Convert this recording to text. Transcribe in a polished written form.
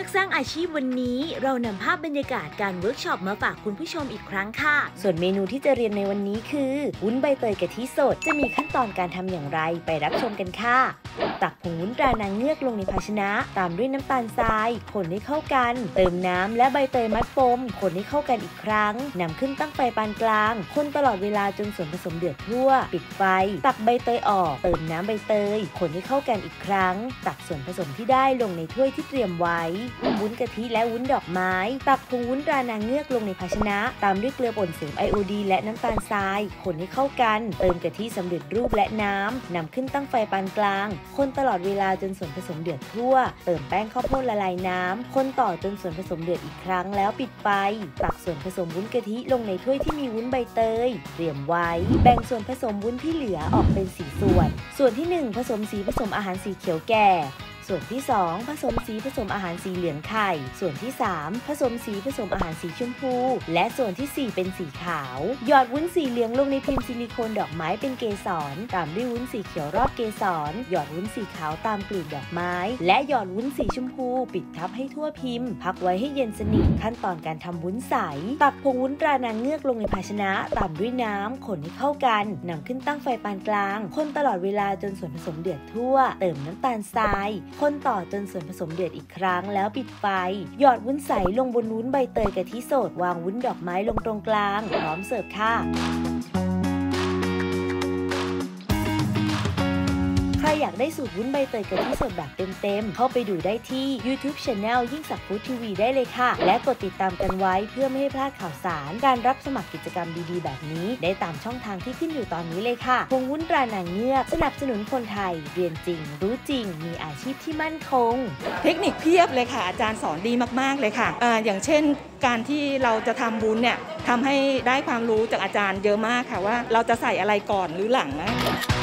อกสร้างอาชีพวันนี้เรานำภาพบรรยากาศการเวิร์กช็อปมาฝากคุณผู้ชมอีกครั้งค่ะส่วนเมนูที่จะเรียนในวันนี้คือวุ้นใบเตยกะทิสดจะมีขั้นตอนการทำอย่างไรไปรับชมกันค่ะตักผงวุ้นตรานางเงือกลงในภาชนะตามด้วยน้ำตาลทรายคนให้เข้ากันเติมน้ำและใบเตยมัดปมคนให้เข้ากันอีกครั้งนำขึ้นตั้งไฟปานกลางคนตลอดเวลาจนส่วนผสมเดือดทั่วปิดไฟตักใบเตยออกเติมน้ำใบเตยคนให้เข้ากันอีกครั้งตักส่วนผสมที่ได้ลงในถ้วยที่เตรียมไว้วุ้นกะทิและวุ้นดอกไม้ตักผงวุ้นตรานางเงือกลงในภาชนะตามด้วยเกลือป่นเสริมไอโอดีนและน้ำตาลทรายคนให้เข้ากันเติมกะทิสำเร็จรูปและน้ำนำขึ้นตั้งไฟปานกลางคนตลอดเวลาจนส่วนผสมเดือดทั่วเติมแป้งข้าวโพดละลายน้ำคนต่อจนส่วนผสมเดือดอีกครั้งแล้วปิดไฟตักส่วนผสมวุ้นกะทิลงในถ้วยที่มีวุ้นใบเตยเตรียมไว้แบ่งส่วนผสมวุ้นที่เหลือออกเป็น4ส่วนที่1ผสมสีผสมอาหารสีเขียวแก่ส่วนที่2ผสมสีผสมอาหารสีเหลืองไข่ส่วนที่3ผสมสีผสมอาหารสีชมพูและส่วนที่4เป็นสีขาวหยอดวุ้นสีเหลืองลงในพิมพ์ซิลิโคนดอกไม้เป็นเกสรตามด้วยวุ้นสีเขียวรอบเกสรหยอดวุ้นสีขาวตามกลีบดอกไม้และหยอดวุ้นสีชมพูปิดทับให้ทั่วพิมพ์พักไว้ให้เย็นสนิทขั้นตอนการทำวุ้นใสตักผงวุ้นตรานางเงือกลงในภาชนะตามด้วยน้ำคนให้เข้ากันนำขึ้นตั้งไฟปานกลางคนตลอดเวลาจนส่วนผสมเดือดทั่วเติมน้ำตาลทรายคนต่อจนส่วนผสมเดือดอีกครั้งแล้วปิดไฟหยอดวุ้นใสลงบนวุ้นใบเตยกะทิสดวางวุ้นดอกไม้ลงตรงกลางพร้อมเสิร์ฟค่ะใครอยากได้สูตรวุ้นใบเตยกะทิสดแบบเต็มๆเข้าไปดูได้ที่ YouTube Channel ยิ่งศักดิ์ฟู้ดทีวีได้เลยค่ะและกดติดตามกันไว้เพื่อไม่ให้พลาดข่าวสารการรับสมัครกิจกรรมดีๆแบบนี้ได้ตามช่องทางที่ขึ้นอยู่ตอนนี้เลยค่ะผงวุ้นตรานางเงือกสนับสนุนคนไทยเรียนจริงรู้จริงมีอาชีพที่มั่นคงเทคนิคเพียบเลยค่ะอาจารย์สอนดีมากๆเลยค่ะอย่างเช่นการที่เราจะทำวุ้นเนี่ยทำให้ได้ความรู้จากอาจารย์เยอะมากค่ะว่าเราจะใส่อะไรก่อนหรือหลังนะ